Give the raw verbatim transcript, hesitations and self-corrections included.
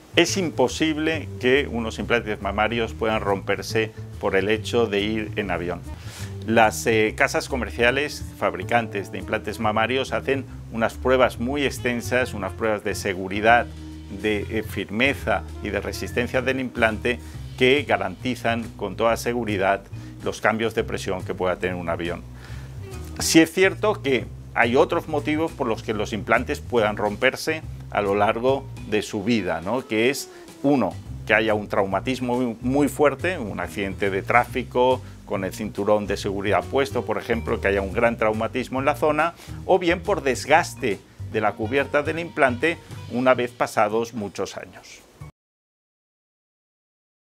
Es imposible que unos implantes mamarios puedan romperse por el hecho de ir en avión. Las eh, casas comerciales fabricantes de implantes mamarios hacen unas pruebas muy extensas, unas pruebas de seguridad, de eh, firmeza y de resistencia del implante que garantizan con toda seguridad los cambios de presión que pueda tener un avión. Sí es cierto que hay otros motivos por los que los implantes puedan romperse a lo largo de su vida, ¿no? Que es, uno, que haya un traumatismo muy fuerte, un accidente de tráfico con el cinturón de seguridad puesto, por ejemplo, que haya un gran traumatismo en la zona, o bien por desgaste de la cubierta del implante una vez pasados muchos años.